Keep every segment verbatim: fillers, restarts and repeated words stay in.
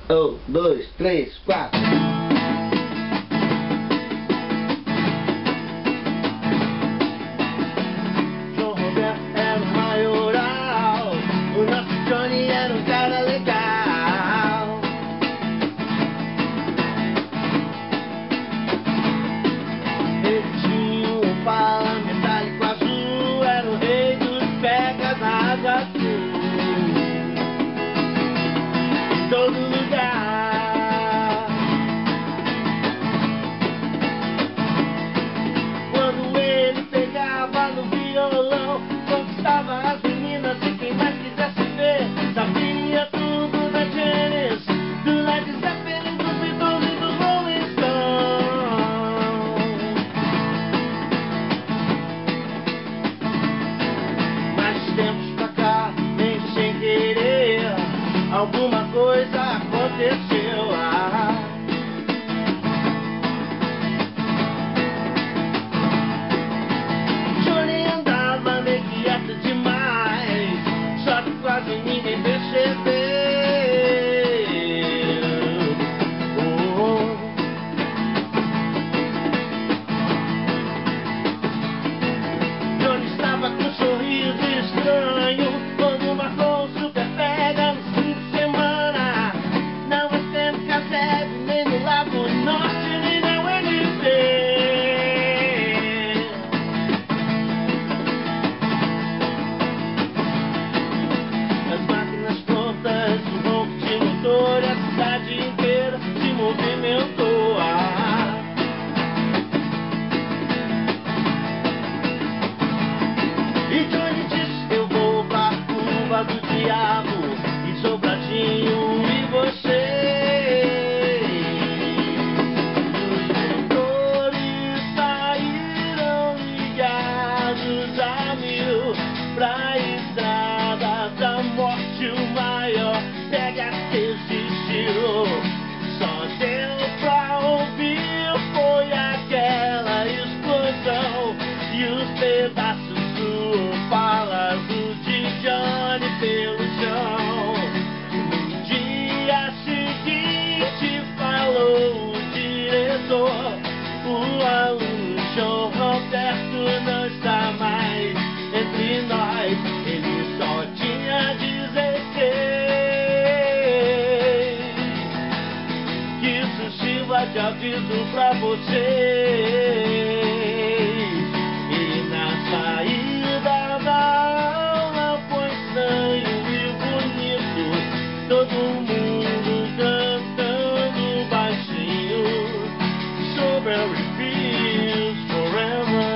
Um, dois, três, quatro. João Roberto era um maioral, o nosso Johnny era um cara legal. Ele tinha um Opala metálico azul, era o rei dos pegas na Asa Azul. Em todo lugar, quando ele pegava no violão, conquistava as meninas e quem mais quisesse ver. Sabia tudo da Janis, do Led Zeppelin, dos Beatles e dos Rolling Stones. Mas tempos pra cá, meio sem querer, alguma coisa aconteceu. Ah. Johnny andava meio quieto demais, só que quase ninguém percebeu. Oh. Johnny estava com um sorriso estranho quando marcou o super pega no fim de semana. Não vai ser no Caseb, nem no Lago Norte, nem na U N B. As máquinas prontas, o ronco de motor, a cidade inteira se movimentou. Ah. E Johnny disse: eu vou pra curva do diabo, e Sobradinho e você. Os motores saíram ligados a mil pra estrada da morte, o maior pega que existiu. Só deu pra ouvir foi aquela explosão e os pedaços do Opala azul de Johnny pelo chão. No dia seguinte falou o diretor: o aluno João Roberto não está mais entre nós. Ele só tinha dezesseis. Que isso sirva de aviso pra vocês. E na saída da aula foi estranho e bonito, todo mundo cantando baixinho: Strawberry Fields Forever,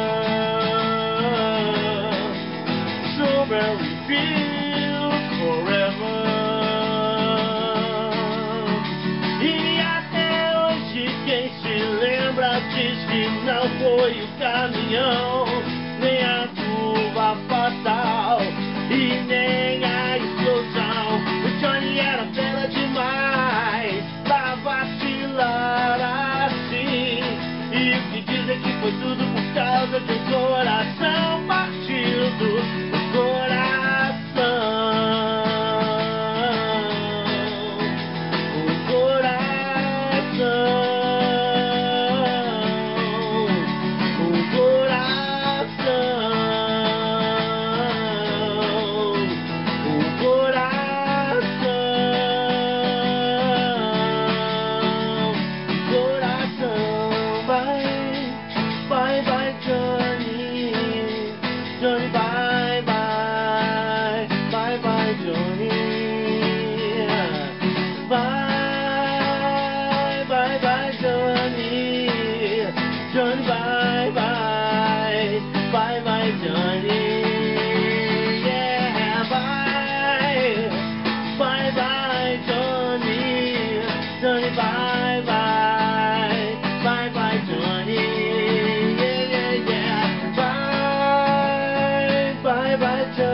Strawberry Fields Forever. E até hoje quem se lembra diz que não foi o caminhão, nem a curva fatal e nem a explosão. O Johnny era fera demais pra vacilar assim. E o que dizem que foi tudo por causa de um coração partido. O coração, o coração, o coração, o coração, o coração. Vai, vai, vai, Johnny, Johnny, vai, vai, vai, vai, Johnny, vai, vai, vai, Johnny, Johnny, vai, vai, vai, vai, Johnny, yeah, vai, vai, vai, Johnny, Johnny, vai, vai, vai, vai, Johnny, yeah, yeah, yeah, vai, vai, vai, Johnny.